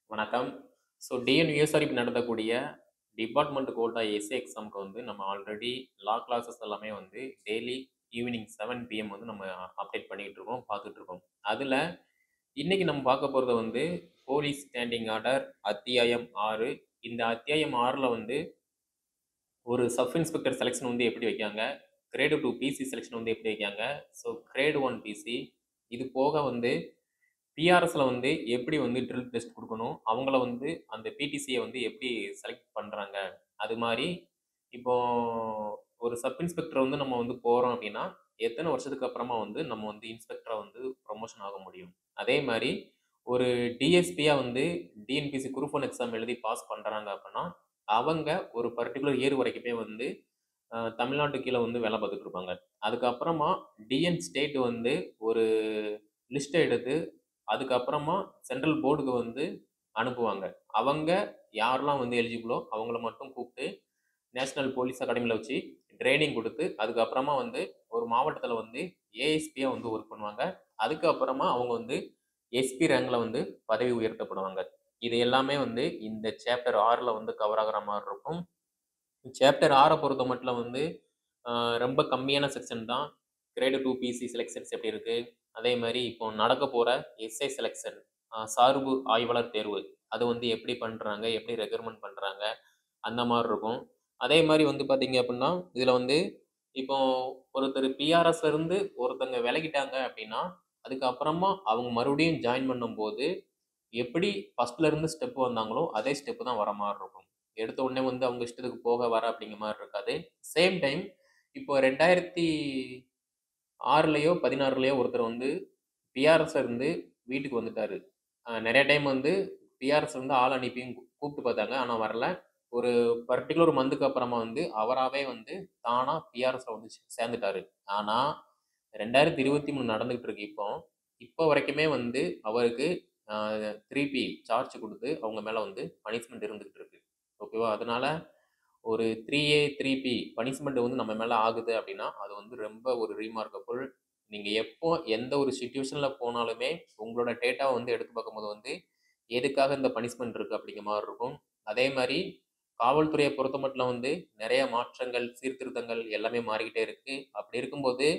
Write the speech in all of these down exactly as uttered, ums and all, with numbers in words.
வணக்கம். So TNUSRB நடத்தக்கூடிய department quota SA எக்ஸாமுக்கு வந்து நம்ம ஆல்ரெடி லா கிளாஸஸ் எல்லாமே வந்து டெய்லி ஈவினிங் செவன் பிஎம் வந்து நம்ம அப்டேட் பண்ணிக்கிட்டு இருக்கோம், பார்த்துட்டு இருக்கோம். அதில் இன்னைக்கு நம்ம பார்க்க போகிறது வந்து போலீஸ் ஸ்டாண்டிங் ஆர்டர் அத்தியாயம் ஆறு. இந்த அத்தியாயம் ஆறில் வந்து ஒரு சப் இன்ஸ்பெக்டர் செலெக்ஷன் வந்து எப்படி வைக்காங்க, கிரேடு டூ பிசி செலெக்ஷன் வந்து எப்படி வைக்காங்க, ஸோ கிரேடு ஒன் பிசி இது போக வந்து பிஆர்எஸ்ல வந்து எப்படி வந்து ட்ரில் டெஸ்ட் கொடுக்கணும், அவங்கள வந்து அந்த பிடிசியை வந்து எப்படி செலக்ட் பண்ணுறாங்க, அது மாதிரி இப்போ ஒரு சப் இன்ஸ்பெக்டர் வந்து நம்ம வந்து போகிறோம் அப்படின்னா எத்தனை வருஷத்துக்கு அப்புறமா வந்து நம்ம வந்து இன்ஸ்பெக்டராக வந்து ப்ரொமோஷன் ஆக முடியும். அதே மாதிரி ஒரு டிஎஸ்பியாக வந்து டிஎன்பிசி குரூப் ஒன் எக்ஸாம் எழுதி பாஸ் பண்ணுறாங்க அப்படின்னா அவங்க ஒரு பர்டிகுலர் இயர் வரைக்குமே வந்து அஹ், தமிழ்நாட்டு கீழே வந்து வேலை பார்த்துட்டு இருப்பாங்க. அதுக்கப்புறமா டிஎன் ஸ்டேட் வந்து ஒரு லிஸ்ட்டை எடுத்து அதுக்கப்புறமா சென்ட்ரல் போர்டுக்கு வந்து அனுப்புவாங்க. அவங்க யாரெல்லாம் வந்து எலிஜிபிளோ அவங்கள மட்டும் கூப்பிட்டு நேஷனல் போலீஸ் அகாடமியில் வச்சு ட்ரைனிங் கொடுத்து அதுக்கப்புறமா வந்து ஒரு மாவட்டத்தில் வந்து ஏஎஸ்பியாக வந்து ஒர்க் பண்ணுவாங்க. அதுக்கப்புறமா அவங்க வந்து எஸ்பி ரேங்கில் வந்து பதவி உயர்த்தப்படுவாங்க. இது எல்லாமே வந்து இந்த சாப்டர் ஆறில் வந்து கவர் ஆகிற மாதிரி இருக்கும். சாப்டர் ஆறை பொறுத்த மட்டும் வந்து ஆஹ் ரொம்ப கம்மியான செக்ஷன் தான். கிரேடு டூ பிசி செலெக்ஷன்ஸ் எப்படி இருக்கு, அதே மாதிரி இப்போ நடக்க போற எஸ்ஐ செலெக்ஷன் சார்பு ஆய்வாளர் தேர்வு அது வந்து எப்படி பண்றாங்க, எப்படி ரெக்ரூட்மெண்ட் பண்றாங்க, அந்த மாதிரி இருக்கும். அதே மாதிரி வந்து பாத்தீங்க அப்படின்னா இதுல வந்து இப்போ ஒருத்தர் பிஆர்எஸ்ல இருந்து ஒருத்தங்க விலகிட்டாங்க அப்படின்னா அதுக்கப்புறமா அவங்க மறுபடியும் ஜாயின் பண்ணும்போது எப்படி ஃபர்ஸ்ட்ல இருந்து ஸ்டெப் வந்தாங்களோ அதே ஸ்டெப் தான் வர மாதிரி இருக்கும். எடுத்த உடனே வந்து அவங்க இஷ்டத்துக்கு போக வர அப்படிங்கிற மாதிரி இருக்காது. சேம் டைம் இப்போ ரெண்டாயிரத்தி ஆறுலயோ பதினாறுலயோ ஒருத்தர் வந்து பிஆர்எஸ்ல இருந்து வீட்டுக்கு வந்துட்டாரு. அஹ் நிறைய டைம் வந்து பிஆர்எஸ் வந்து ஆள் அனுப்பியும் கூ- கூப்பிட்டு பார்த்தாங்க, ஆனா வரல. ஒரு பர்டிகுலர் மந்த்துக்கு அப்புறமா வந்து அவராகவே வந்து தானா பிஆர்எஸ்ல வந்து சே- சேர்ந்துட்டாரு. ஆனா ரெண்டாயிரத்தி இருபத்தி மூணு நடந்துகிட்டு இருக்கு. இப்போ இப்போ வரைக்குமே வந்து அவருக்கு த்ரீ பி சார்ஜ் கொடுத்து அவங்க மேல வந்து பனிஷ்மெண்ட் இருந்துகிட்டு இருக்கு. ஓகேவா? அதனால ஒரு three A three B punishment வந்து நம்ம மேலே ஆகுது அப்படின்னா அது வந்து ரொம்ப ஒரு ரீமார்க்கபுள். நீங்கள் எப்போ எந்த ஒரு சுச்சுவேஷனில் போனாலுமே உங்களோட டேட்டாவை வந்து எடுத்து பார்க்கும்போது வந்து எதுக்காக இந்த பனிஷ்மெண்ட் இருக்குது அப்படிங்கிற மாதிரி இருக்கும். அதே மாதிரி காவல்துறையை பொறுத்த மட்டும் வந்து நிறைய மாற்றங்கள் சீர்திருத்தங்கள் எல்லாமே மாறிக்கிட்டே இருக்கு. அப்படி இருக்கும்போது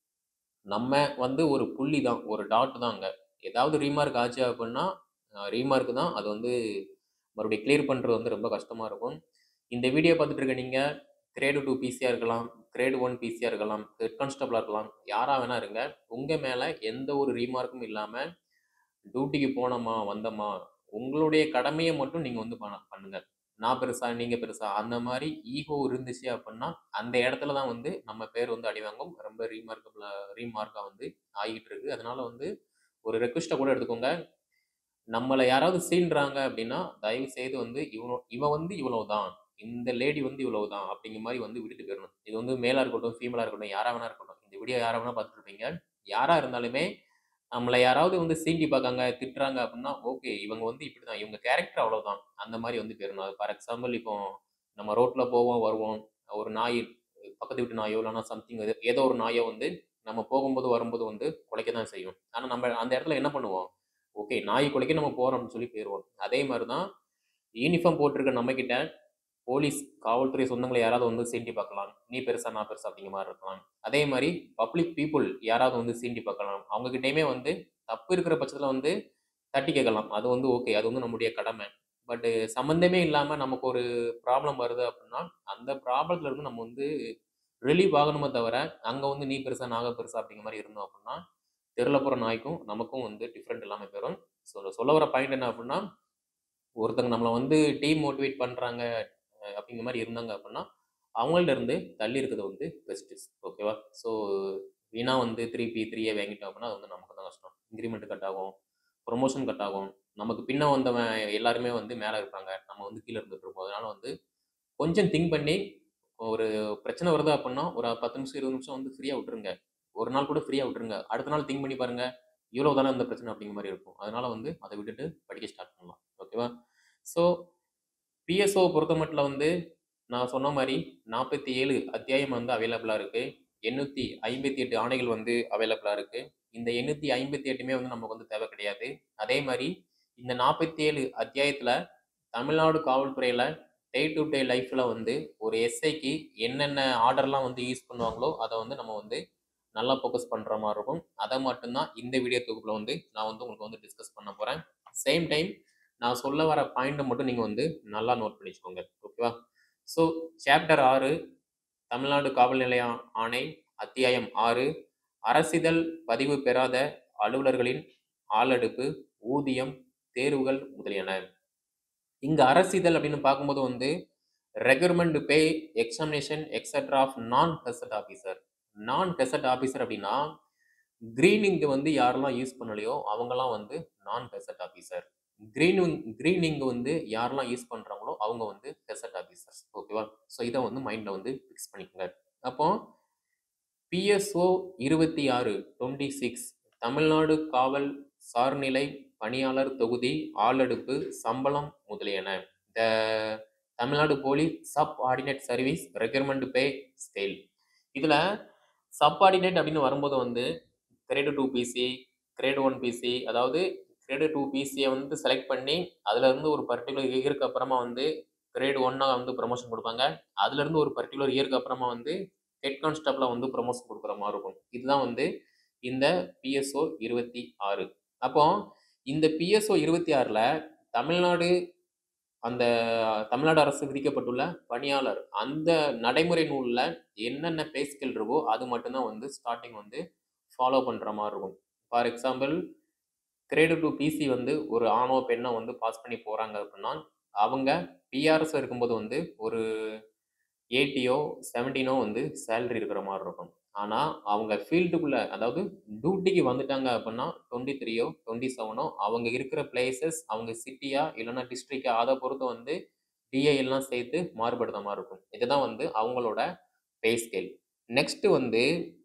நம்ம வந்து ஒரு புள்ளி தான், ஒரு டாட் தான். அங்கே ஏதாவது ரீமார்க் ஆச்சு அப்படின்னா ரீமார்க் தான் அது வந்து மறுபடியும் கிளியர் பண்ணுறது வந்து ரொம்ப கஷ்டமாக இருக்கும். இந்த வீடியோ பார்த்துட்டு இருக்க நீங்கள் கிரேடு டூ பிசியாக இருக்கலாம், கிரேடு ஒன் பிசியாக இருக்கலாம், ஹெட் கான்ஸ்டபிளாக இருக்கலாம், யாராக வேணா இருங்க. உங்கள் மேலே எந்த ஒரு ரீமார்க்கும் இல்லாமல் டியூட்டிக்கு போனோமா வந்தோமா உங்களுடைய கடமையை மட்டும் நீங்கள் வந்து பண்ண பண்ணுங்க. நான் பெருசா நீங்கள் பெருசா அந்த மாதிரி ஈகோ இருந்துச்சு அப்படின்னா அந்த இடத்துல தான் வந்து நம்ம பேர் வந்து அடிவாங்கும். ரொம்ப ரீமார்க்கபிளாக ரீமார்க்காக வந்து ஆகிட்டு இருக்கு. அதனால வந்து ஒரு ரெக்வஸ்ட்டை கூட எடுத்துக்கோங்க. நம்மளை யாராவது சீன்றாங்க அப்படின்னா தயவு செய்து வந்து இவனோ இவ வந்து இவ்வளவுதான், இந்த லேடி வந்து இவ்வளவுதான் அப்படிங்கிற மாதிரி வந்து விட்டுட்டு போயிடணும். இது வந்து மேலா இருக்கட்டும் ஃபீமேலா இருக்கட்டும் யாரா வேணா இருக்கட்டும், இந்த வீடியோ யாரா வேணா பார்த்துட்டு இருப்பீங்க. யாரா இருந்தாலுமே நம்மளை யாராவது வந்து சீண்டி பார்க்காங்க திட்டுறாங்க அப்படின்னா ஓகே இவங்க வந்து இப்படிதான், இவங்க கேரக்டர் அவ்வளவுதான், அந்த மாதிரி வந்து போயிடணும். ஃபார் எக்ஸாம்பிள் இப்போ நம்ம ரோட்ல போவோம் வருவோம், ஒரு நாய் பக்கத்து வீட்டு நாயோ இல்லைன்னா சம்திங் ஏதோ ஒரு நாயோ வந்து நம்ம போகும்போது வரும்போது வந்து குலைக்க தான் செய்யும். ஆனால் நம்ம அந்த இடத்துல என்ன பண்ணுவோம், ஓகே நாய் குலைக்க நம்ம போறோம் அப்படின்னு சொல்லி போயிடுவோம். அதே மாதிரி தான் யூனிஃபார்ம் போட்டிருக்க நம்ம கிட்ட போலீஸ் காவல்துறை சொந்தங்களை யாராவது வந்து சீண்டி பார்க்கலாம், நீ பெருசா நான் பெருசா அப்படிங்கிற மாதிரி இருக்கலாம். அதே மாதிரி பப்ளிக் பீப்புள் யாராவது வந்து சீண்டி பார்க்கலாம், அவங்க கிட்டயுமே வந்து தப்பு இருக்கிற பட்சத்தில் வந்து தட்டி கேட்கலாம். அது வந்து ஓகே, அது வந்து நம்முடைய கடமை. பட் சம்மந்தமே இல்லாம நமக்கு ஒரு ப்ராப்ளம் வருது அப்படின்னா அந்த ப்ராப்ளத்துல இருந்து நம்ம வந்து ரிலீவ் ஆகணுமே தவிர அங்க வந்து நீ பெருசா நாக பெருசா அப்படிங்கிற மாதிரி இருந்தோம் அப்படின்னா தெருல போற நாய்க்கும் நமக்கும் வந்து டிஃப்ரெண்ட் இல்லாம போயிடும். ஸோ சொல்ல வர பாயிண்ட் என்ன அப்படின்னா ஒருத்தங்க நம்மளை வந்து டீம் மோட்டிவேட் பண்றாங்க அஹ் அப்படிங்கிற மாதிரி இருந்தாங்க அப்படின்னா அவங்கள்ட்ட இருந்து தள்ளி இருக்கிறது வந்து பெஸ்ட். ஓகேவா? ஸோ வீணா வந்து த்ரீ பி த்ரீ ஏ வாங்கிட்டோம் அப்படின்னா அது வந்து நமக்கு தான் கஷ்டம். இன்க்ரிமெண்ட் கட் ஆகும், ப்ரொமோஷன் கட் ஆகும். நமக்கு பின்ன வந்தவன் எல்லாருமே வந்து மேலே இருப்பாங்க, நம்ம வந்து கீழே இருந்துட்டு இருப்போம். அதனால வந்து கொஞ்சம் திங்க் பண்ணி ஒரு பிரச்சனை வருது அப்படின்னா ஒரு பத்து நிமிஷம் இருபது நிமிஷம் வந்து ஃப்ரீயாக விட்டுருங்க. ஒரு நாள் கூட ஃப்ரீயாக விட்டுருங்க. அடுத்த நாள் திங்க் பண்ணி பாருங்க, இவ்வளோ தானே இந்த பிரச்சனை அப்படிங்கிற மாதிரி இருக்கும். அதனால வந்து அதை விட்டுட்டு படிக்க ஸ்டார்ட் பண்ணலாம். ஓகேவா? ஸோ பிஎஸ்ஓ பொறுத்த மட்டும் வந்து நான் சொன்ன மாதிரி நாற்பத்தி ஏழு அத்தியாயம் வந்து அவைலபிளாக இருக்கு. எண்ணூற்றி ஐம்பத்தி எட்டு ஆணைகள் வந்து அவைலபிளாக இருக்கு. இந்த எண்ணூற்றி ஐம்பத்தி எட்டுமே வந்து நமக்கு வந்து தேவை கிடையாது. அதே மாதிரி இந்த நாற்பத்தி ஏழு அத்தியாயத்துல தமிழ்நாடு காவல்துறையில டே டு டே லைஃப்ல வந்து ஒரு எஸ்ஐக்கு என்னென்ன ஆர்டர்லாம் வந்து யூஸ் பண்ணுவாங்களோ அதை வந்து நம்ம வந்து நல்லா ஃபோக்கஸ் பண்ற மாதிரி இருக்கும். அதை மட்டும்தான் இந்த வீடியோ தொகுப்புல வந்து நான் வந்து உங்களுக்கு வந்து டிஸ்கஸ் பண்ண போறேன். சேம் டைம் நான் சொல்ல வர பாயிண்ட் மட்டும் நீங்க வந்து நல்லா நோட் பண்ணி வச்சுக்கோங்க. ஓகேவா? ஸோ சாப்டர் ஆறு தமிழ்நாடு காவல் நிலைய ஆணை, அத்தியாயம் ஆறு அரசிதழ் பதிவு பெறாத அலுவலர்களின் ஆளெடுப்பு, ஊதியம், தேர்வுகள் முதலியன. இங்க அரசிதழ் அப்படின்னு பார்க்கும்போது வந்து recruitment pay examination etcetera of non gazette officer. Non gazette officer அப்படின்னா கிரீனிங் வந்து யாரெல்லாம் யூஸ் பண்ணலையோ அவங்கலாம் வந்து நான் கெசட் ஆஃபீஸர். கிரீனிங் கிரீனிங் வந்து யாரெல்லாம் யூஸ் பண்றாங்களோ அவங்க வந்து கெசட் ஆஃபீஸர்ஸ். ஓகேவா? ஸோ இதை வந்து மைண்ட்ல வந்து ஃபிக்ஸ் பண்ணிக்கோங்க. அப்போ பிஎஸ்ஓ இருபத்தி ஆறு டுவெண்ட்டி சிக்ஸ் தமிழ்நாடு காவல் சார்நிலை பணியாளர் தொகுதி ஆளெடுப்பு சம்பளம் முதலியன. The Tamil Nadu police subordinate service recruitment pay scale. இதுல சப் ஆர்டினேட் அப்படின்னு வரும்போது வந்து grade two PC, grade one PC, அதாவது கிரேடு டூ பிசியை வந்து செலக்ட் பண்ணி அதுல இருந்து ஒரு பர்டிகுலர் இயருக்கு அப்புறமா வந்து கிரேடு ஒன்னா வந்து ப்ரமோஷன் கொடுப்பாங்க. அதுல இருந்து ஒரு பர்டிகுலர் இயருக்கு அப்புறமா வந்து ஹெட் கான்ஸ்டபிளா வந்து ப்ரமோஷன் கொடுக்குற மாதிரி இருக்கும். இதுதான் வந்து இந்த பிஎஸ்ஓ இருபத்தி ஆறு. அப்போ இந்த பிஎஸ்ஓ இருபத்தி ஆறுல தமிழ்நாடு அந்த தமிழ்நாடு அரசு விதிக்கப்பட்டுள்ள பணியாளர் அந்த நடைமுறை நூல்ல என்னென்ன பே ஸ்கேல் இருக்கோ அது மட்டும்தான் வந்து ஸ்டார்டிங் வந்து ஃபாலோ பண்ற மாதிரி இருக்கும். For example grade two PC வந்து ஒரு ஆணோ பெண்ணோ வந்து பாஸ் பண்ணி போறாங்க அப்படின்னா அவங்க பிஆர்எஸ் இருக்கும்போது வந்து ஒரு எயிட்டியோ செவன்டீனோ வந்து சேலரி இருக்கிற மாதிரி இருக்கும். ஆனா அவங்க ஃபீல்டுக்குள்ள அதாவது டியூட்டிக்கு வந்துட்டாங்க அப்படின்னா டுவெண்ட்டி த்ரீயோ டுவெண்ட்டி செவனோ அவங்க இருக்கிற பிளேசஸ் அவங்க சிட்டியா இல்லைன்னா டிஸ்ட்ரிக்டா அதை பொறுத்து வந்து டிஏ எல்லாம் சேர்த்து மாறுபடுற மாதிரி இருக்கும். இதுதான் வந்து அவங்களோட பே ஸ்கேல். நெக்ஸ்ட் வந்து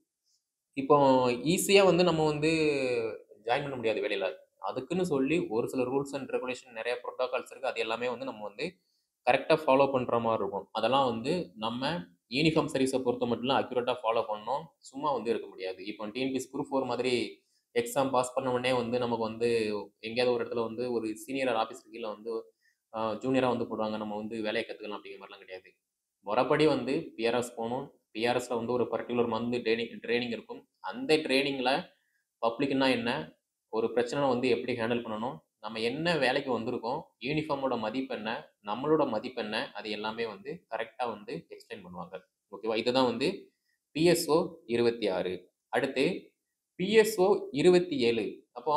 இப்போ ஈஸியா வந்து நம்ம வந்து ஜாயின் பண்ண முடியாது வேலையில. அதுக்குன்னு சொல்லி ஒரு சில ரூல்ஸ் அண்ட் ரெகுலேஷன் நிறைய ப்ரோட்டோகால்ஸ் இருக்கு. அது எல்லாமே வந்து நம்ம வந்து கரெக்டா ஃபாலோ பண்ற மாதிரி இருக்கும். அதெல்லாம் வந்து நம்ம யூனிஃபார்ம் சர்வீஸை பொறுத்த மட்டும் அக்யூரேட்டா ஃபாலோ பண்ணணும். சும்மா வந்து இருக்க முடியாது. இப்போ டிஎன்பிஎஸ்சி குரூப் ஃபோர் மாதிரி எக்ஸாம் பாஸ் பண்ண உடனே வந்து நமக்கு வந்து எங்கேயாவது ஒரு இடத்துல வந்து ஒரு சீனியர் ஆஃபீஸர் கீழே வந்து ஜூனியரா வந்து போடுவாங்க. நம்ம வந்து வேலையை கற்றுக்கலாம் அப்படிங்கிற மாதிரிலாம் கிடையாது. முறைப்படி வந்து பிஆர்எஸ் போகணும். பிஆர்எஸ்ல வந்து ஒரு பர்டிகுலர் மந்த் ட்ரைனிங் ட்ரைனிங் இருக்கும். அந்த ட்ரைனிங்ல பப்ளிக்னா என்ன, ஒரு பிரச்சனை வந்து எப்படி ஹேண்டில் பண்ணணும், நம்ம என்ன வேலைக்கு வந்திருக்கோம், யூனிஃபார்மோட மதிப்பு என்ன, நம்மளோட மதிப்பு என்ன, அது எல்லாமே வந்து கரெக்டா வந்து எக்ஸ்பிளைன் பண்ணுவாங்க. ஓகேவா? இதுதான் வந்து பிஎஸ்ஓ இருபத்தி ஆறு. அடுத்து பிஎஸ்ஓ இருபத்தி ஏழு. அப்போ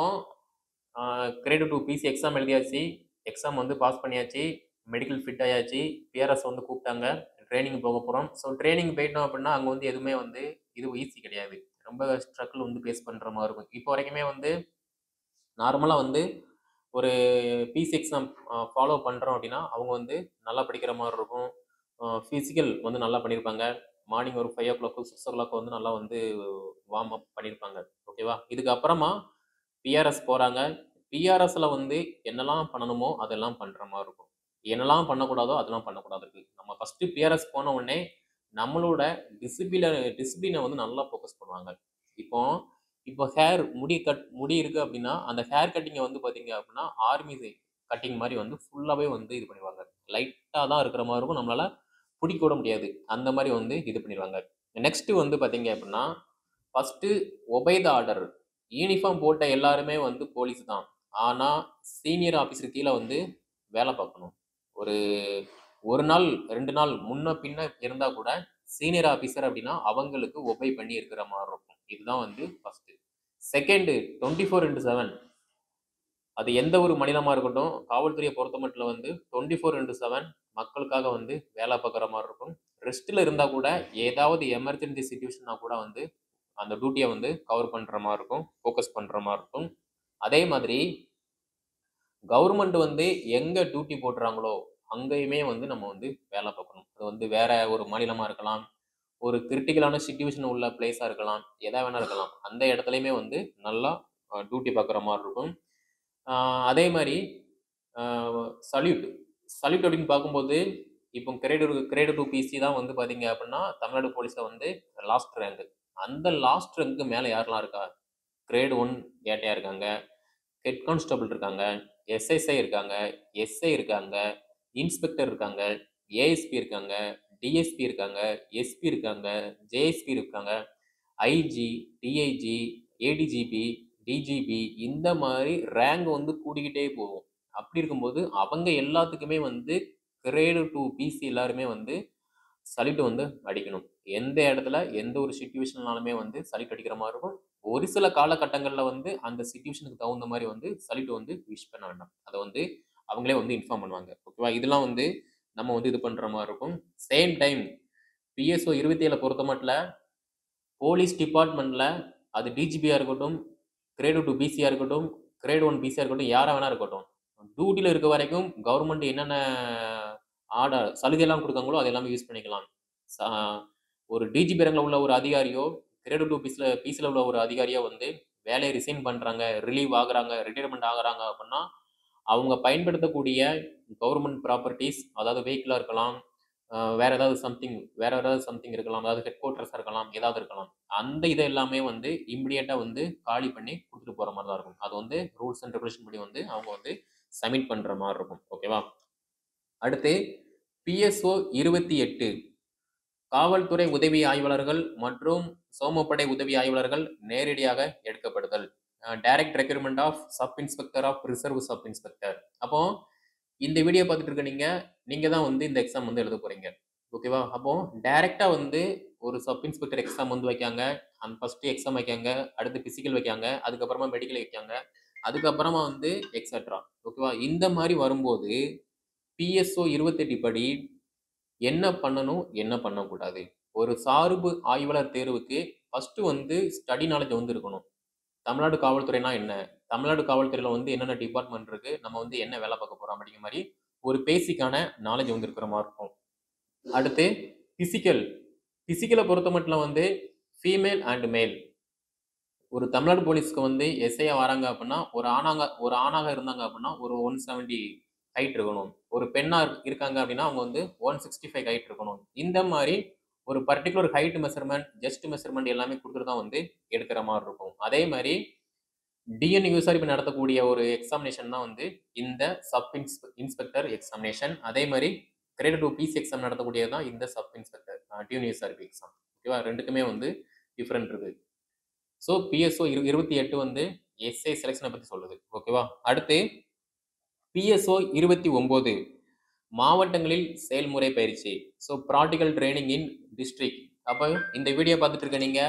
கிரேடு டூ பிசி எக்ஸாம் எழுதியாச்சு, எக்ஸாம் வந்து பாஸ் பண்ணியாச்சு, மெடிக்கல் ஃபிட் ஆயாச்சு, பிஆர்எஸ் வந்து கூப்பிட்டாங்க, ட்ரைனிங் போக போகிறோம். ஸோ ட்ரைனிங் போயிட்டோம் அப்படின்னா அங்கே வந்து எதுவுமே வந்து இது ஈஸி கிடையாது. ரொம்ப ஸ்ட்ரகிள் வந்து ஃபேஸ் பண்ணுற மாதிரி இருக்கும். இப்போ வரைக்குமே வந்து நார்மலாக வந்து ஒரு பிசி எக்ஸாம் ஃபாலோ பண்ணுறோம் அப்படின்னா அவங்க வந்து நல்லா படிக்கிற மாதிரி இருக்கும். ஃபிசிக்கல் வந்து நல்லா பண்ணியிருப்பாங்க. மார்னிங் ஒரு five o'clock six o'clock வந்து நல்லா வந்து வார்ம் அப் பண்ணியிருப்பாங்க. ஓகேவா? இதுக்கப்புறமா பிஆர்எஸ் போகிறாங்க. பிஆர்எஸ்ல வந்து என்னெல்லாம் பண்ணணுமோ அதெல்லாம் பண்ணுற மாதிரி இருக்கும். என்னெல்லாம் பண்ணக்கூடாதோ அதெல்லாம் பண்ணக்கூடாது இருக்கு. நம்ம ஃபர்ஸ்ட் பிஆர்எஸ் போன உடனே நம்மளோட டிசிப்ளின டிசிப்ளினை வந்து நல்லா ஃபோக்கஸ் பண்ணுவாங்க. இப்போ இப்போ ஹேர் முடி கட் முடி இருக்கு அப்படின்னா அந்த ஹேர் கட்டிங்கை வந்து பார்த்தீங்க அப்படின்னா ஆர்மி கட்டிங் மாதிரி வந்து ஃபுல்லாகவே வந்து இது பண்ணிடுவாங்க. லைட்டாக தான் இருக்கிற மாதிரி இருக்கும். நம்மளால பிடிக்க கூட முடியாது. அந்த மாதிரி வந்து இது பண்ணிடுவாங்க. நெக்ஸ்ட் வந்து பார்த்தீங்க அப்படின்னா first obey the order. Uniform போட்ட எல்லாருமே வந்து போலீஸ் தான். ஆனால் சீனியர் ஆஃபீஸர் கீழே வந்து வேலை பார்க்கணும். ஒரு ஒரு நாள் ரெண்டு நாள் முன்ன பின்ன இருந்தா கூட சீனியர் ஆஃபீஸர் அப்படின்னா அவங்களுக்கு ஒபே பண்ணி இருக்கிற மாதிரி இருக்கும். இதுதான் வந்து first. Second twenty four into seven. அது எந்த ஒரு மனிதமா இருக்கட்டும், காவல்துறையை பொறுத்த மட்டும் வந்து டுவெண்ட்டி ஃபோர் இன்டு செவன் மக்களுக்காக வந்து வேலை பார்க்குற மாதிரி இருக்கும். ரெஸ்ட்ல இருந்தா கூட ஏதாவது எமர்ஜென்சி சிச்சுவேஷனா கூட வந்து அந்த டியூட்டியை வந்து கவர் பண்ற மாதிரி இருக்கும், ஃபோக்கஸ் பண்ற மாதிரி இருக்கும். அதே மாதிரி கவர்மெண்ட் வந்து எங்க டியூட்டி போடுறாங்களோ அங்கேயுமே வந்து நம்ம வந்து வேலை பார்க்கணும். அது வந்து வேற ஒரு மாநிலமா இருக்கலாம், ஒரு கிரிட்டிக்கலான சிச்சுவேஷன் உள்ள பிளேஸா இருக்கலாம், எதா வேணா இருக்கலாம். அந்த இடத்துலையுமே வந்து நல்லா டியூட்டி பார்க்குற மாதிரி இருக்கும். அதே மாதிரி சல்யூட் சல்யூட் அப்படின்னு பார்க்கும்போது இப்போ கிரேடு கிரேடு டூ பிசி தான் வந்து பார்த்தீங்க அப்படின்னா தமிழ்நாடு போலீஸில் வந்து லாஸ்ட் ரேங்க். அந்த லாஸ்ட் ரேங்க்கு மேலே யாரெல்லாம் இருக்கா? கிரேடு ஒன் ஏட்டையா இருக்காங்க, ஹெட் கான்ஸ்டபிள் இருக்காங்க, எஸ்எஸ்ஐ இருக்காங்க, எஸ்ஐ இருக்காங்க, இன்ஸ்பெக்டர் இருக்காங்க, ஏஎஸ்பி இருக்காங்க, டிஎஸ்பி இருக்காங்க, எஸ்பி இருக்காங்க, ஜேஎஸ்பி இருக்காங்க, ஐஜி, டிஐஜி, ஏடிஜிபி, டிஜிபி இந்த மாதிரி ரேங்க் வந்து கூடிக்கிட்டே போகும். அப்படி இருக்கும்போது அவங்க எல்லாத்துக்குமே வந்து கிரேடு டூ பிசி எல்லாருமே வந்து சல்யூட் வந்து அடிக்கணும். எந்த இடத்துல எந்த ஒரு சிச்சுவேஷன்னாலுமே வந்து சல்யூட் அடிக்கிற மாதிரி இருக்கும். ஒரு சில காலகட்டங்களில் வந்து அந்த சிச்சுவேஷனுக்கு தகுந்த மாதிரி வந்து சல்யூட் வந்து விஷ் பண்ண வேண்டாம். அதை வந்து அவங்களே வந்து இன்ஃபார்ம் பண்ணுவாங்க. ஓகேவா? இதெல்லாம் வந்து நம்ம வந்து இது பண்ற மாதிரி இருக்கும். சேம் டைம் பிஎஸ்ஓ இருபத்தி ஏழு பொறுத்த மட்டும் போலீஸ் டிபார்ட்மெண்ட்ல அது டிஜிபியா இருக்கட்டும், கிரேடு டூ பிசியா இருக்கட்டும், கிரேட் ஒன் பிசியா இருக்கட்டும், யாரா வேணா இருக்கட்டும், டியூட்டில இருக்க வரைக்கும் கவர்மெண்ட் என்னென்ன ஆர்டர் சலுகைலாம் கொடுக்காங்களோ அது எல்லாமே யூஸ் பண்ணிக்கலாம். ஒரு டிஜிபி ரேங்க்ல உள்ள ஒரு அதிகாரியோ, கிரேடு டூ பிசில பிசில உள்ள ஒரு அதிகாரியோ வந்து வேலையை ரிசைன் பண்றாங்க, ரிலீவ் ஆகுறாங்க, ரிட்டையர்மெண்ட் ஆகுறாங்க அப்படின்னா அவங்க பயன்படுத்தக்கூடிய கவர்மெண்ட் ப்ராப்பர்ட்டிஸ், அதாவது வெஹிக்கிளா இருக்கலாம், வேற ஏதாவது சம்திங் வேற ஏதாவது சம்திங் இருக்கலாம், அதாவது ஹெட் குவார்டர்ஸா இருக்கலாம், ஏதாவது இருக்கலாம். அந்த இதை எல்லாமே வந்து இம்மிடியேட்டா வந்து காலி பண்ணி கொடுத்துட்டு போற மாதிரி தான் இருக்கும். அது வந்து ரூல்ஸ் அண்ட் ரெகுலேஷன் படி வந்து அவங்க வந்து சப்மிட் பண்ற மாதிரி இருக்கும். ஓகேவா? அடுத்து பிஎஸ்ஓ இருபத்தி எட்டு காவல்துறை உதவி ஆய்வாளர்கள் மற்றும் சோமப்படை உதவி ஆய்வாளர்கள் நேரடியாக எடுக்கப்படுதல். Direct recruitment of sub inspector of reserve sub inspector. அப்போ இந்த வீடியோ பார்த்துட்டு இருக்க நீங்க நீங்க தான் வந்து இந்த எக்ஸாம் வந்து எழுத போறீங்க. ஓகேவா? அப்போ டைரக்டா வந்து ஒரு சப் இன்ஸ்பெக்டர் எக்ஸாம் வந்து வைக்காங்க. அந்த ஃபர்ஸ்ட் எக்ஸாம் வைக்காங்க, அடுத்து பிசிக்கல் வைக்காங்க, அதுக்கப்புறமா மெடிக்கல் வைக்காங்க, அதுக்கப்புறமா வந்து எக்ஸெட்ரா. ஓகேவா? இந்த மாதிரி வரும்போது பிஎஸ்ஓ இருபத்தெட்டு படி என்ன பண்ணணும், என்ன பண்ணக்கூடாது. ஒரு சார்பு ஆய்வாளர் தேர்வுக்கு ஃபர்ஸ்ட் வந்து ஸ்டடி நாலேஜ் வந்து இருக்கணும். தமிழ்நாடு காவல்துறைனா என்ன? தமிழ்நாடு காவல்துறையில வந்து என்னென்ன டிபார்ட்மெண்ட் இருக்கு? நம்ம வந்து என்ன வேலை பார்க்க போறோம் அப்படிங்கிற மாதிரி ஒரு பேசிக்கான நாலேஜ் வந்து இருக்கிற மாதிரி இருக்கும். அடுத்து பிசிக்கல். பிசிக்கலை பொறுத்த மட்டும் வந்து ஃபீமேல் அண்ட் மேல். ஒரு தமிழ்நாடு போலீஸ்க்கு வந்து எஸ்ஐயா வராங்க அப்படின்னா ஒரு ஆணாக ஒரு ஆணாக இருந்தாங்க அப்படின்னா ஒரு ஒன் செவன்டி ஹைட் இருக்கணும். ஒரு பெண்ணா இருக்காங்க அப்படின்னா அவங்க வந்து ஒன் சிக்ஸ்டி ஃபைவ் ஹைட் இருக்கணும். இந்த மாதிரி ஒரு particular height measurement, just measurement எல்லாமே கொடுத்துட்டு தான் வந்து எடுக்கிற மாதிரி இருக்கும். அதே மாதிரி டிஎன்யூஎஸ்ஆர்பி நடத்தக்கூடிய ஒரு எக்ஸாமினேஷன் தான் வந்து இந்த சப் இன்ஸ்பெக்டர் எக்ஸாமினேஷன். அதே மாதிரி கிரேட் டூ பிசி எக்ஸாம் நடத்தக்கூடியது தான் இந்த சப் இன்ஸ்பெக்டர் டிஎன்யூஎஸ்ஆர்பி எக்ஸாம். ஓகேவா? ரெண்டுக்குமே வந்து டிஃப்ரெண்ட் இருக்கு. ஸோ பிஎஸ்ஓ இருபத்தி எட்டு வந்து எஸ்ஐ செலெக்ஷனை பற்றி சொல்லுது. ஓகேவா? அடுத்து பிஎஸ்ஓ இருபத்தி ஒன்பது மாவட்டங்களில் செயல்முறை பயிற்சி. So practical training in district. அப்போ இந்த வீடியோ பார்த்துட்டு இருக்க நீங்க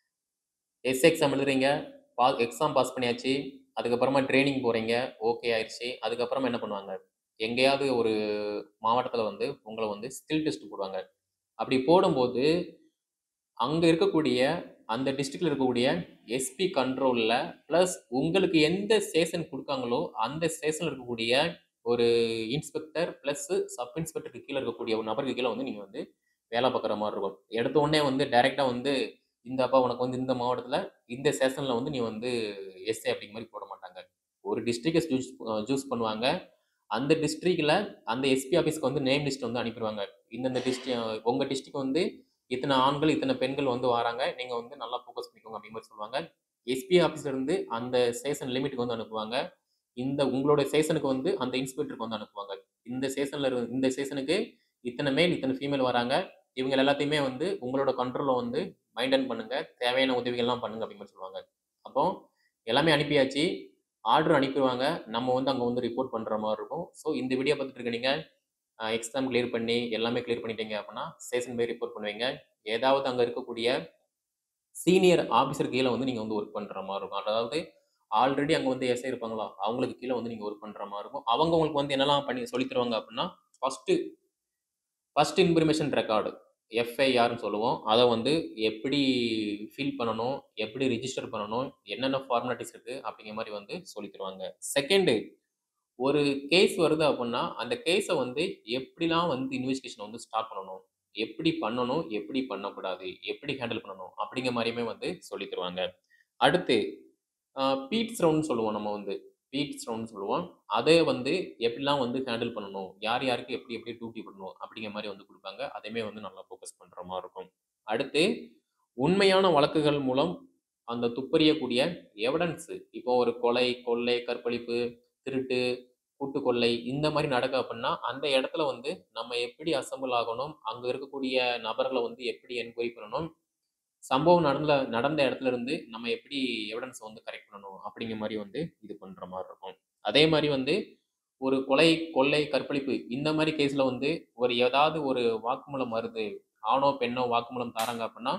எஸ்ஐ எக்ஸாம் எழுதுறீங்க, பா எக்ஸாம் பாஸ் பண்ணியாச்சு, அதுக்கப்புறமா ட்ரைனிங் போறீங்க, ஓகே ஆயிடுச்சு. அதுக்கப்புறமா என்ன பண்ணுவாங்க, எங்கேயாவது ஒரு மாவட்டத்தில் வந்து உங்களை வந்து ஸ்கில் டெஸ்ட் போடுவாங்க. அப்படி போடும்போது அங்கே இருக்கக்கூடிய அந்த டிஸ்ட்ரிக்டில் இருக்கக்கூடிய எஸ்பி கண்ட்ரோலில் ப்ளஸ் உங்களுக்கு எந்த ஸ்டேஷன் கொடுக்காங்களோ அந்த ஸ்டேஷனில் இருக்கக்கூடிய ஒரு இன்ஸ்பெக்டர் ப்ளஸ் சப் இன்ஸ்பெக்டருக்கு கீழே இருக்கக்கூடிய ஒரு நபருக்கு கீழே வந்து நீங்கள் வந்து வேலை பார்க்குற மாதிரி இருக்கும். எடுத்த உடனே வந்து டைரெக்டாக வந்து இந்த அப்பா உனக்கு வந்து இந்த மாவட்டத்தில் இந்த ஸ்டேஷனில் வந்து நீ வந்து எஸ்ஏ அப்படிங்கிற மாதிரி போட மாட்டாங்க. ஒரு டிஸ்ட்ரிக்டை சூஸ் சூஸ் பண்ணுவாங்க. அந்த டிஸ்ட்ரிக்டில் அந்த எஸ்பி ஆஃபீஸ்க்கு வந்து நேம் லிஸ்ட் வந்து அனுப்பிடுவாங்க. இந்தந்த டிஸ்ட்ரிக் உங்கள் டிஸ்ட்ரிக் வந்து இத்தனை ஆண்கள் இத்தனை பெண்கள் வந்து வராங்க, நீங்கள் வந்து நல்லா ஃபோக்கஸ் பண்ணிக்கோங்க அப்படிங்கிற மாதிரி சொல்லுவாங்க. எஸ்பி ஆஃபீஸ்லேருந்து அந்த ஸ்டேஷன் லிமிட்டுக்கு வந்து அனுப்புவாங்க. இந்த உங்களோட ஸ்டேஷனுக்கு வந்து அந்த இன்ஸ்பெக்டருக்கு வந்து அனுப்புவாங்க. இந்த ஸ்டேஷனில் இரு இந்த ஸ்டேஷனுக்கு இத்தனை மேல் இத்தனை ஃபீமேல் வராங்க, இவங்க எல்லாத்தையுமே வந்து உங்களோட கண்ட்ரோலில் வந்து மெயின்டைன் பண்ணுங்க, தேவையான உதவிகள்லாம் பண்ணுங்க அப்படிங்கிற மாதிரி சொல்லுவாங்க. அப்போ எல்லாமே அனுப்பியாச்சு, ஆர்டர் அனுப்பிடுவாங்க, நம்ம வந்து அங்கே வந்து ரிப்போர்ட் பண்ணுற மாதிரி இருக்கும். ஸோ இந்த வீடியோ பார்த்துட்டு இருக்க நீங்கள் எக்ஸாம் கிளியர் பண்ணி எல்லாமே கிளியர் பண்ணிட்டீங்க அப்படின்னா ஸ்டேஷன் போய் ரிப்போர்ட் பண்ணுவீங்க. ஏதாவது அங்கே இருக்கக்கூடிய சீனியர் ஆஃபீஸர் கீழே வந்து நீங்கள் வந்து ஒர்க் பண்ணுற மாதிரி இருக்கும். அதாவது ஆல்ரெடி அங்கே வந்து எஸ்ஐ இருப்பாங்களா, அவங்களுக்கு கீழே வந்து நீங்கள் ஒர்க் பண்ணுற மாதிரி இருக்கும். அவங்க உங்களுக்கு வந்து என்னெல்லாம் பண்ணி சொல்லித் தருவாங்க அப்படின்னா ஃபஸ்ட்டு ஃபர்ஸ்ட் இன்ஃபர்மேஷன் ரெக்கார்டு எஃப்ஐஆர்னு சொல்லுவோம். அதை வந்து எப்படி ஃபில் பண்ணணும், எப்படி ரிஜிஸ்டர் பண்ணணும், என்னென்ன ஃபார்மாலிட்டிஸ் இருக்குது அப்படிங்கிற மாதிரி வந்து சொல்லித் தருவாங்க. செகண்டு ஒரு கேஸ் வருது அப்படின்னா அந்த கேஸை வந்து எப்படிலாம் வந்து இன்வெஸ்டிகேஷன் வந்து ஸ்டார்ட் பண்ணணும், எப்படி பண்ணணும், எப்படி பண்ணக்கூடாது, எப்படி ஹேண்டில் பண்ணணும் அப்படிங்கிற மாதிரியுமே வந்து சொல்லித் தருவாங்க. அடுத்து பீட்ஸ் ரவுண்ட் சொல்லுவோம். நம்ம வந்து பீட்ஸ் ரவுண்ட் சொல்லுவோம். அதை வந்து எப்படிலாம் வந்து ஹேண்டில் பண்ணணும், யார் யாருக்கு எப்படி எப்படி டியூட்டி பண்ணணும் அப்படிங்கிற மாதிரி வந்து கொடுப்பாங்க. அதையுமே வந்து நல்லா ஃபோக்கஸ் பண்ணுற மாதிரி இருக்கும். அடுத்து உண்மையான வழக்குகள் மூலம் அந்த துப்பறியக்கூடிய எவிடன்ஸு, இப்போ ஒரு கொலை, கொள்ளை, கற்பழிப்பு, திருட்டு, கூட்டு கொள்ளை இந்த மாதிரி நடக்கு அப்படின்னா அந்த இடத்துல வந்து நம்ம எப்படி அசெம்பிள் ஆகணும், அங்க இருக்கக்கூடிய நபர்களை வந்து எப்படி என்கொயரி பண்ணணும், சம்பவம் நடந்த நடந்த இடத்துல இருந்து நம்ம எப்படி எவிடன்ஸ் வந்து கரெக்ட் பண்ணணும் அப்படிங்கிற மாதிரி வந்து இது பண்ற மாதிரி இருக்கும். அதே மாதிரி வந்து ஒரு கொலை, கொள்ளை, கற்பழிப்பு இந்த மாதிரி கேஸ்ல வந்து ஒரு ஏதாவது ஒரு வாக்குமூலம் வருது, ஆணோ பெண்ணோ வாக்குமூலம் தராங்க அப்படின்னா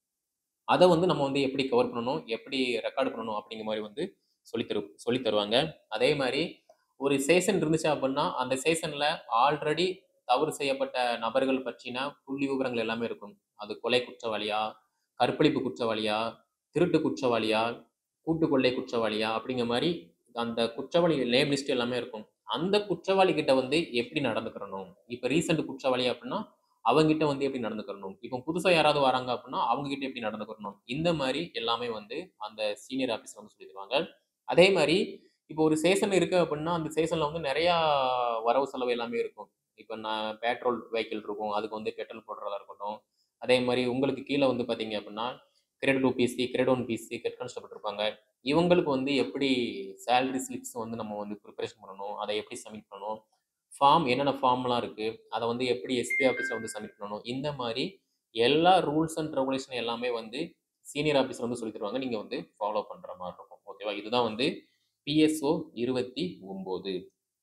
அதை வந்து நம்ம வந்து எப்படி கவர் பண்ணணும், எப்படி ரெக்கார்ட் பண்ணணும் அப்படிங்கிற மாதிரி வந்து சொல்லி தரு சொல்லி தருவாங்க. அதே மாதிரி ஒரு சேஷன் இருந்துச்சு அப்படின்னா அந்த சேஷன்ல ஆல்ரெடி தவறு செய்யப்பட்ட நபர்கள் பற்றின புள்ளி விவரங்கள் எல்லாமே இருக்கும். அது கொலை குற்றவாளியா, கற்பழிப்பு குற்றவாளியா, திருட்டு குற்றவாளியா, கூட்டு கொள்ளை குற்றவாளியா அப்படிங்கிற மாதிரி அந்த குற்றவாளி நேம் லிஸ்ட் எல்லாமே இருக்கும். அந்த குற்றவாளி கிட்ட வந்து எப்படி நடந்துக்கிறணும், இப்ப ரீசெண்ட் குற்றவாளி அப்படின்னா அவங்ககிட்ட வந்து எப்படி நடந்துக்கணும், இப்போ புதுசா யாராவது வராங்க அப்படின்னா அவங்க கிட்ட எப்படி நடந்துக்கணும், இந்த மாதிரி எல்லாமே வந்து அந்த சீனியர் ஆபீசர் வந்து சொல்லி தருவாங்க. அதே மாதிரி இப்போ ஒரு சேஷன் இருக்கு அப்படின்னா அந்த சேஷன்ல வந்து நிறைய வரவு செலவு எல்லாமே இருக்கும். இப்போ நான் பெட்ரோல் வெஹிக்கிள் இருக்கும், அதுக்கு வந்து பெட்ரோல் போடுறதா இருக்கட்டும். அதே மாதிரி உங்களுக்கு கீழே வந்து பாத்தீங்க அப்படின்னா grade two PC, grade one PC, head constable இருப்பாங்க. இவங்களுக்கு வந்து எப்படி சேலரி ஸ்லிப்ஸ் வந்து நம்ம வந்து ப்ரிப்பரேஷன் பண்ணணும், அதை எப்படி சப்மிட் பண்ணணும், ஃபார்ம் என்னென்ன ஃபார்ம்லாம் இருக்கு, அதை வந்து எப்படி எஸ்பி ஆஃபீஸில் வந்து சப்மிட் பண்ணணும், இந்த மாதிரி எல்லா ரூல்ஸ் அண்ட் ரெகுலேஷன் எல்லாமே வந்து சீனியர் ஆஃபீஸர் வந்து சொல்லி தருவாங்க. நீங்கள் வந்து ஃபாலோ பண்ணுற மாதிரி இருக்கும். ஓகேவா? இதுதான் வந்து பிஎஸ்ஓ இருபத்தி ஒம்பது.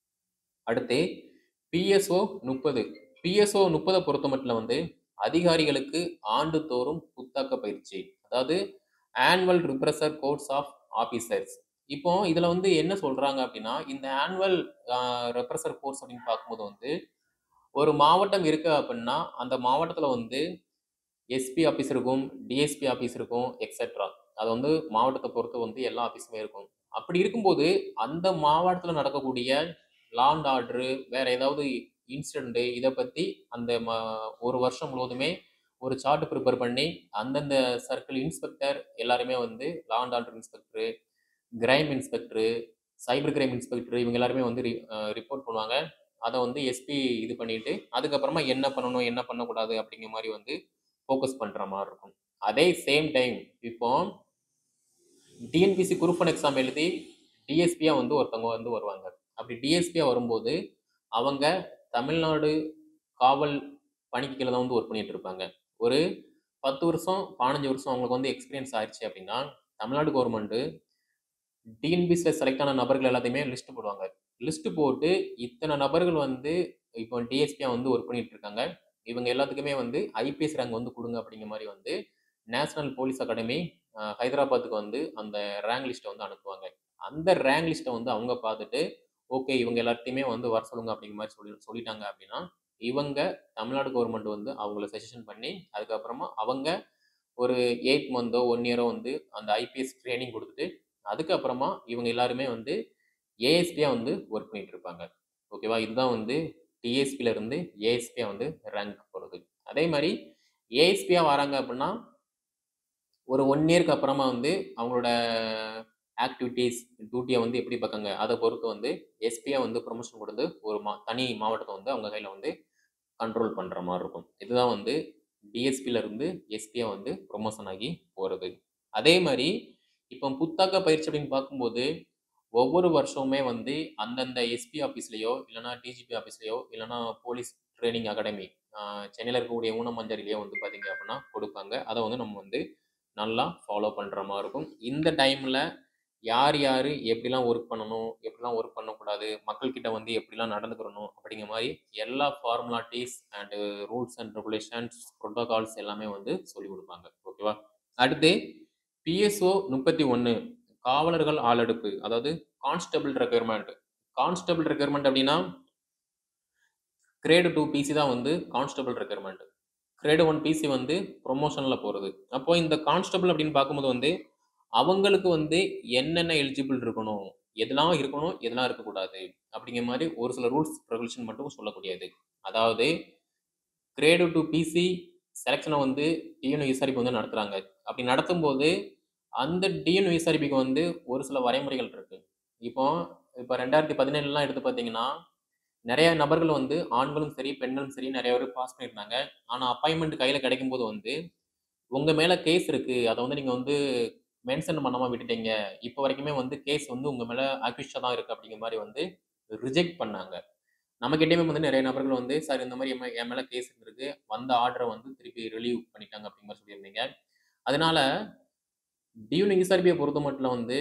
அடுத்து பிஎஸ்ஓ முப்பது. பிஎஸ்ஓ முப்பதை பொறுத்த மட்டும் வந்து அதிகாரிகளுக்கு ஆண்டுதோறும் புத்தாக்க பயிற்சி, அதாவது annual refresher course of officers. இப்போ இதுல வந்து என்ன சொல்றாங்க அப்படின்னா இந்த ஆனுவல் ரெப்ரஸர் கோர்ஸ் அப்படின்னு பார்க்கும்போது வந்து ஒரு மாவட்டம் இருக்கு அப்படின்னா அந்த மாவட்டத்துல வந்து எஸ்பி ஆபீஸ் இருக்கும், டிஎஸ்பி ஆபீஸ் இருக்கும், எக்ஸெட்ரா. அது வந்து மாவட்டத்தை பொறுத்து வந்து எல்லா ஆபீஸுமே இருக்கும். அப்படி இருக்கும்போது அந்த மாவட்டத்தில் நடக்கக்கூடிய லா அண்ட் ஆர்டரு, வேற ஏதாவது இன்சிடென்ட், இதை பத்தி அந்த ஒரு வருஷம் முழுவதுமே ஒரு சார்ட் ப்ரிப்பேர் பண்ணி அந்தந்த சர்க்கிள் இன்ஸ்பெக்டர் எல்லாருமே வந்து law and order inspector, crime inspector, cyber crime inspector இவங்க எல்லாருமே வந்து ரிப்போர்ட் பண்ணுவாங்க. அதை வந்து எஸ்பி இது பண்ணிட்டு அதுக்கப்புறமா என்ன பண்ணணும் என்ன பண்ணக்கூடாது அப்படிங்கிற மாதிரி வந்து ஃபோக்கஸ் பண்ற மாதிரி இருக்கும். அதே சேம் டைம் இப்போ டிஎன்பிசி குரூப் ஒன் எக்ஸாம் எழுதி டிஎஸ்பியா வந்து ஒருத்தவங்க வந்து வருவாங்க. அப்படி டிஎஸ்பியா வரும்போது அவங்க தமிழ்நாடு காவல் பணிக்கு கீழே தான் வந்து ஒர்க் பண்ணிட்டு இருப்பாங்க. ஒரு பத்து வருஷம் பதினஞ்சு வருஷம் அவங்களுக்கு வந்து எக்ஸ்பீரியன்ஸ் ஆயிடுச்சு அப்படின்னா தமிழ்நாடு கவர்மெண்ட் டிஎன்பிசியில் செலக்ட் ஆன நபர்கள் எல்லாத்தையுமே லிஸ்ட் போடுவாங்க. லிஸ்ட் போட்டு இத்தனை நபர்கள் வந்து இப்போ டிஎஸ்பியா வந்து ஒர்க் பண்ணிட்டு இருக்காங்க, இவங்க எல்லாத்துக்குமே வந்து ஐபிஎஸ் ரேங்க் வந்து கொடுங்க அப்படிங்கிற மாதிரி வந்து நேஷனல் போலீஸ் அகாடமி ஹைதராபாத்துக்கு வந்து அந்த ரேங்க் லிஸ்ட்டை வந்து அனுப்புவாங்க. அந்த ரேங்க் லிஸ்ட்டை வந்து அவங்க பார்த்துட்டு ஓகே இவங்க எல்லாத்தையுமே வந்து வர சொல்லுங்க அப்படிங்கிற மாதிரி சொல்லி சொல்லிட்டாங்க அப்படின்னா இவங்க தமிழ்நாடு கவர்மெண்ட் வந்து அவங்கள சஜஷன் பண்ணி அதுக்கப்புறமா அவங்க ஒரு எயிட் மந்தோ ஒன் இயரோ வந்து அந்த ஐபிஎஸ் ட்ரைனிங் கொடுத்துட்டு அதுக்கப்புறமா இவங்க எல்லாருமே வந்து ஏஎஸ்பியா வந்து ஒர்க் பண்ணிட்டு இருப்பாங்க. ஓகேவா? இதுதான் வந்து டிஎஸ்பில இருந்து ஏஎஸ்பியா வந்து ரேங்க் போகிறது. அதே மாதிரி ஏஎஸ்பியா வராங்க அப்படின்னா ஒரு ஒன் இயருக்கு அப்புறமா வந்து அவங்களோட ஆக்டிவிட்டீஸ் டியூட்டியை வந்து எப்படி பார்க்காங்க அதை பொறுத்து வந்து எஸ்பியா வந்து ப்ரொமோஷன் கொடுத்து ஒரு மா தனி மாவட்டத்தை வந்து அவங்க கையில் வந்து கண்ட்ரோல் பண்ணுற மாதிரி இருக்கும். இதுதான் வந்து டிஎஸ்பில இருந்து எஸ்பியா வந்து ப்ரொமோஷன் ஆகி போகிறது. அதே மாதிரி இப்போ புத்தாக்க பயிற்சி அப்படின்னு பார்க்கும்போது ஒவ்வொரு வருஷமுமே வந்து அந்தந்த எஸ்பி ஆஃபீஸ்லையோ இல்லைனா டிஜிபி ஆஃபீஸ்லையோ இல்லைனா போலீஸ் ட்ரைனிங் அகாடமி சென்னையில் இருக்கக்கூடிய ஊனமஞ்சரிலையோ வந்து பார்த்தீங்க அப்படின்னா கொடுப்பாங்க. அதை வந்து நம்ம வந்து நல்லா ஃபாலோ பண்ணுற மாதிரி இருக்கும். இந்த டைமில் யார் யார் எப்படிலாம் ஒர்க் பண்ணணும், எப்படிலாம் ஒர்க் பண்ணக்கூடாது, மக்கள்கிட்ட வந்து எப்படிலாம் நடந்துக்கிறணும் அப்படிங்கிற மாதிரி எல்லா formalities and rules and regulations protocols எல்லாமே வந்து சொல்லிக் கொடுப்பாங்க. ஓகேவா? அடுத்து பிஎஸ்ஓ முப்பத்தி ஒன்று காவலர்கள் ஆளெடுப்பு, அதாவது கான்ஸ்டபிள் ரெக்யர்மெண்ட். கான்ஸ்டபிள் ரெக்யர்மெண்ட் அப்படின்னா கிரேடு டூ பிசி தான் வந்து constable requirement. Grade one PC வந்து ப்ரொமோஷனில் போகிறது. அப்போ இந்த கான்ஸ்டபிள் அப்படின்னு பார்க்கும்போது வந்து அவங்களுக்கு வந்து என்னென்ன எலிஜிபிள் இருக்கணும், எதெல்லாம் இருக்கணும் எதெல்லாம் இருக்கக்கூடாது அப்படிங்கிற மாதிரி ஒரு சில ரூல்ஸ் ரெகுலேஷன் மட்டும் சொல்லக்கூடியது. அதாவது கிரேடு டூ பிசி செலெக்ஷனை வந்து டிஎன்யூஎஸ்ஆர்பி வந்து நடத்துகிறாங்க. அப்படி நடத்தும் போது அந்த டிஎன்யூஎஸ்ஆர்பிக்கு வந்து ஒரு சில வரைமுறைகள் இருக்கு. இப்போ இப்போ ரெண்டாயிரத்தி பதினேழுலாம் எடுத்து பார்த்தீங்கன்னா நிறைய நபர்கள் வந்து ஆண்களும் சரி பெண்களும் சரி நிறைய பேர் பாஸ் பண்ணியிருந்தாங்க. ஆனால் அப்பாயின்மெண்ட் கையில் கிடைக்கும் போது வந்து உங்கள் மேலே கேஸ் இருக்குது, அதை வந்து நீங்கள் வந்து மென்ஷன் பண்ணாம விட்டுட்டீங்க. இப்போ வரைக்குமே வந்து கேஸ் வந்து உங்க மேல அக்யூஸ்டா தான் இருக்கு அப்படிங்கிற மாரி வந்து ரிஜெக்ட் பண்ணாங்க. நம்மகிட்டயுமே வந்து நெறைய நபர்கள் வந்து, சார் இந்த மாரி என் மே என் மேல கேஸ் இருந்திருக்கு. வந்த ஆர்டர வந்து திருப்பி ரிலீவ் பண்ணிட்டாங்க அப்படிங்கிற மாரி சொல்லியிருந்தீங்க. அதனால டியூன் யூஎஸ்ஆர்பிய பொறுத்தமட்டுல வந்து,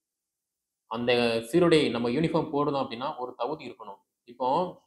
அந்த சீருடை நம்ம யூனிஃபார்ம் போடுறோம் அப்படின்னா, ஒரு தகுதி இருக்கணும். இப்போ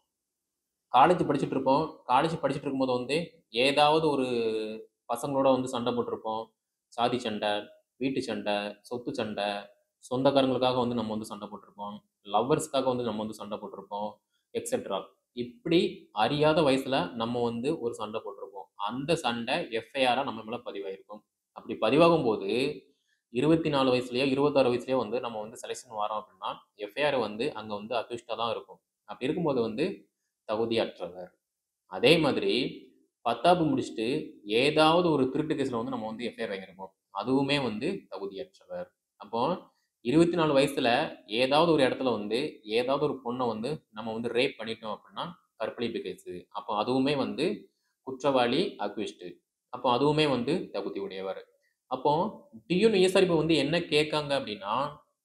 காலேஜ் படிச்சுட்டு இருப்போம். காலேஜ் படிச்சுட்டு இருக்கும்போது வந்து, ஏதாவது ஒரு பசங்களோட வந்து சண்டை போட்டுருப்போம். சாதி சண்டை, வீட்டு சண்டை, சொத்து சண்டை, சொந்தக்காரங்களுக்காக வந்து நம்ம வந்து சண்டை போட்டுருப்போம். லவ்வர்ஸ்க்காக வந்து நம்ம வந்து சண்டை போட்டுருப்போம். எக்ஸெட்ரா. இப்படி அறியாத வயசுல நம்ம வந்து ஒரு சண்டை போட்டுருப்போம். அந்த சண்டை எஃப்ஐஆரா நம்ம மேல பதிவாயிருக்கும். அப்படி பதிவாகும்போது, இருபத்தி நான்கு வயசுலயோ, இருபத்தி ஆறு வயசுலயோ வந்து நம்ம வந்து செலக்ஷன் வரோம் அப்படின்னா, எஃப்ஐஆர் வந்து அங்க வந்து அக்யூஸ்டா தான் இருக்கும். அப்படி இருக்கும்போது வந்து தகுதியற்றவர். அதே மாதிரி பத்தாவது முடிச்சுட்டு ஏதாவது ஒரு திருட்டு கேஸ்ல வந்து நம்ம வந்து எஃப்ஐஆர் வாங்கியிருப்போம். அதுவுமே வந்து தகுதியற்றவர். அப்போ இருபத்தி நான்கு வயசுல ஏதாவது ஒரு இடத்துல வந்து ஏதாவது ஒரு பொண்ண வந்து நம்ம வந்து ரேப் பண்ணிட்டோம் அப்படின்னா, கற்பழிப்பு கேஸு. அப்போ அதுவுமே வந்து குற்றவாளி அக்யூஸ்டு. அப்போ அதுவுமே வந்து தகுதி உடையவர். அப்போ டியூன் ஈஎஸ்ஆர்பி வந்து என்ன கேட்காங்க அப்படின்னா,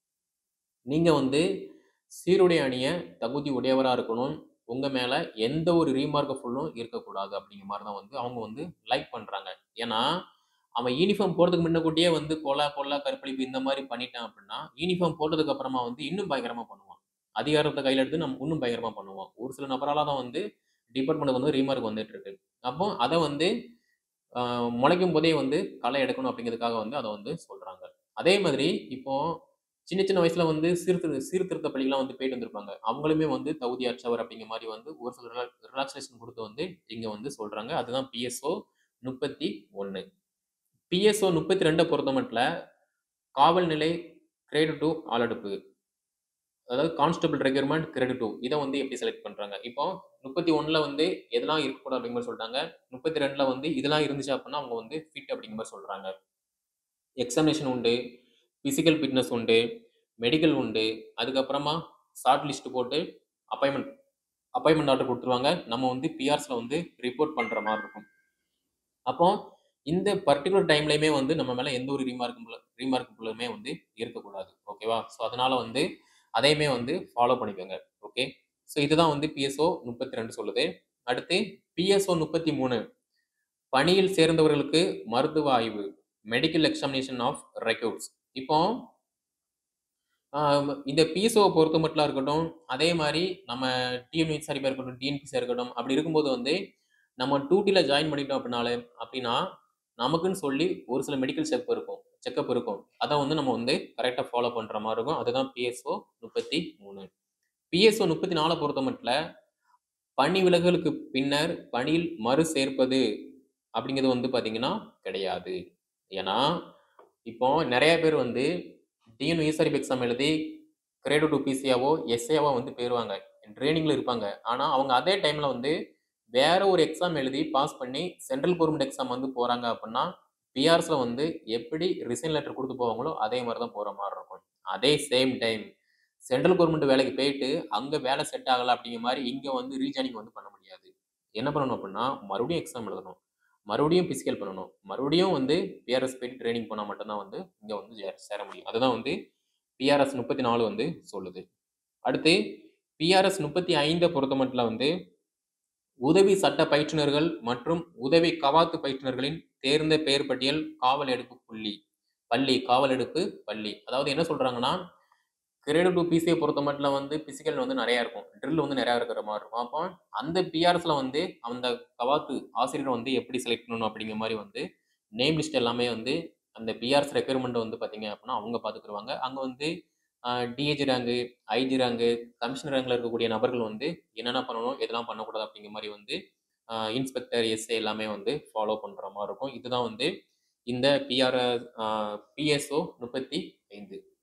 நீங்க வந்து சீருடை அணிய தகுதி உடையவரா இருக்கணும். உங்க மேல எந்த ஒரு ரீமார்க்கபுல்லும் இருக்கக்கூடாது அப்படிங்கிற மாரி தான் வந்து அவங்க வந்து லைக் பண்றாங்க. ஏன்னா, அவன் யூனிஃபார்ம் போடுறதுக்கு முன்னக்கூட்டியே வந்து கொலை, கொள்ளை, கற்பழிப்பு இந்த மாரி பண்ணிட்டான் அப்படின்னா, யூனிஃபார்ம் போட்டதுக்கு அப்புறமா வந்து இன்னும் பயங்கரமா பண்ணுவான். அதிகாரத்த கையில எடுத்து நம்ம இன்னும் பயங்கரமா பண்ணுவான். ஒரு சில நபரால தான் வந்து டிபார்ட்மென்ட்க்கு வந்து ரீமார்க் வந்துட்டு இருக்கு. அப்போ அத வந்து அ முளைக்கும் போதே வந்து களை எடுக்கணும் அப்படிங்கிறதுக்காக வந்து அத வந்து சொல்றாங்க. அதே மாதிரி இப்போ சின்ன சின்ன வயசுல வந்து சீர்திரு சீர்திருத்த பள்ளிலாம் வந்து போயிட்டு வந்திருப்பாங்க. அவங்களுமே வந்து தகுதியற்றவர் அப்படிங்கிற மாரி வந்து ஒரு சில ரிலா ரிலாக்சேஷன் குடுத்து வந்து இங்க வந்து சொல்றாங்க. அதுதான் பிஎஸ்ஓ முப்பத்தி ஒன்று. பிஎஸ்ஓ முப்பத்தி இரண்டு பொறுத்தமட்டுல காவல் நிலை கிரேட் டூ ஆளடுப்பு. அதாவது கான்ஸ்டபிள் ரெக்ரூட்மென்ட் கிரேட் டூ இத வந்து எப்படி செலக்ட் பண்றாங்க? இப்போ முப்பத்தி ஒன்றுல வந்து எதெல்லாம் இருக்கக்கூடாது அப்படிங்கிற மாரி சொல்ட்டாங்க. முப்பத்தி இரண்டுல வந்து இதெல்லாம் இருந்துச்சு அப்படின்னா அவங்க வந்து ஃபிட் அப்படிங்கிற மாரி சொல்றாங்க. எக்ஸாமினேஷன் உண்டு, பிசிக்கல் ஃபிட்னஸ் உண்டு, மெடிக்கல் உண்டு. அதுக்கப்புறமா ஷார்ட் லிஸ்ட் போட்டு அப்பாயின்ட்மென்ட் அப்பாயின்ட்மென்ட் ஆர்டர் குடுத்துருவாங்க. நம்ம வந்து பிஆர்ஸ்ல வந்து ரிப்போர்ட் பண்ற மாரி இருக்கும். அப்போ இந்த பர்ட்டிகுலர் டைம்லயுமே வந்து நம்ம மேல எந்த ஒரு ரீமார்க்கபிள் ரீமார்க்கபிளுமே வந்து இருக்கக்கூடாது. ஓகேவா? ஸோ அதனால வந்து அதையுமே வந்து ஃபாலோ பண்ணிக்கோங்க. ஓகே. ஸோ இதுதான் வந்து பிஎஸ்ஓ முப்பத்தி இரண்டு சொல்லுது. அடுத்து பிஎஸ்ஓ முப்பத்தி மூன்று பணியில் சேர்ந்தவர்களுக்கு மருத்துவ ஆய்வு. Medical examination of recruits. இப்போ ஆ இந்த பிஎஸ்ஓவ பொறுத்த மட்டும் இருக்கட்டும், அதே மாரி நம்ம டிஎன்யூஎஸ்ஆர்பியா இருக்கட்டும், டிஎன்பிசியா இருக்கட்டும், அப்படி இருக்கும்போது வந்து நம்ம டூட்டில ஜாயின் பண்ணிட்டோம் அப்படினாலே அப்படின்னா, நமக்குன்னு சொல்லி ஒரு சில மெடிக்கல் செக் இருக்கும் செக்கப் இருக்கும். அத வந்து நம்ம வந்து கரெக்ட்டா ஃபாலோ பண்ற மாரி இருக்கும். அதுதான் பிஎஸ்ஓ முப்பத்தி மூன்று. பிஎஸ்ஓ முப்பத்தி நான்கு பொறுத்த மட்டும் பணி விலகலுக்கு பின்னர் பணியில் மறு சேர்ப்பது அப்படிங்கிறது வந்து பார்த்தீங்கன்னா கிடையாது. ஏன்னா, இப்போ நெறைய பேர் வந்து டிஎன்யூஎஸ்ஆர்பி எக்ஸாம் எழுதி கிரேட் டூ பிசியாவோ, எஸ்ஏவோ வந்து போயிருவாங்க. ட்ரெய்னிங்ல இருப்பாங்க. ஆனா, அவங்க அதே டைம்ல வந்து வேற ஒரு எக்ஸாம் எழுதி பாஸ் பண்ணி சென்ட்ரல் கவர்ன்மென்ட் எக்ஸாம் வந்து போறாங்க அப்படின்னா, பிஆர்ஸ்ல வந்து எப்படி ரிசைன் லெட்டர் குடுத்து போவாங்களோ, அதே மாரி தான் போற மாரி இருக்கும். அதே சேம் டைம் சென்ட்ரல் கவர்ன்மென்ட் வேலைக்கு போயிட்டு, அங்க வேலை செட் ஆகல அப்படிங்கிற மாரி இங்க வந்து ரீஜாயினிங் வந்து பண்ண முடியாது. என்ன பண்ணணும் அப்படின்னா, மறுபடியும் எக்ஸாம் எழுதணும். மறுபடியும் பிசிக்கல் பண்ணணும். மறுபடியும் வந்து பிஆர்எஸ் போயிட்டு ட்ரெய்னிங் போனா மட்டும் தான் வந்து இங்க வந்து ஜே சேர முடியும். அதுதான் வந்து பிஆர்எஸ் முப்பத்தி நான்கு வந்து சொல்லுது. அடுத்து பிஆர்எஸ் முப்பத்தி ஐந்து பொறுத்தமட்டுல வந்து உதவி சட்ட பயிற்றுனர்கள் மற்றும் உதவி கவாத்து பயிற்றுனர்களின் தேர்ந்த பெயர் பட்டியல் காவல் எடுப்பு புள்ளி பள்ளி காவல் எடுப்பு பள்ளி. அதாவது என்ன சொல்றாங்கன்னா, கிரேட் டூ பிசியை பொறுத்தமட்டுல வந்து பிசிக்கல் வந்து நெறைய இருக்கும். ட்ரில் வந்து நெறைய இருக்கிற மாரி இருக்கும். அப்போ அந்த பிஆர்எஸ்ல வந்து அந்த கவாத்து ஆசிரியர வந்து எப்படி செலக்ட் பண்ணணும் அப்படிங்கிற மாரி வந்து நேம் லிஸ்ட் எல்லாமே வந்து அந்த பிஆர்எஸ் ரெக்யர்மென்ட் வந்து பார்த்தீங்க அப்படின்னா, அவங்க பார்த்துக்குருவாங்க. அங்க வந்து அ DAG rank, IG rank, commissioner ரேங்க்ல இருக்கக்கூடிய நபர்கள் வந்து என்னென்ன பண்ணணும், எதெல்லாம் பண்ணக்கூடாது அப்படிங்கிற மாரி வந்து அ இன்ஸ்பெக்டர், எஸ்ஏ எல்லாமே வந்து ஃபாலோ பண்ற மாரி இருக்கும். இதுதான் வந்து இந்த பிஆர் அ பிஎஸ்ஓ முப்பத்தி ஐந்து.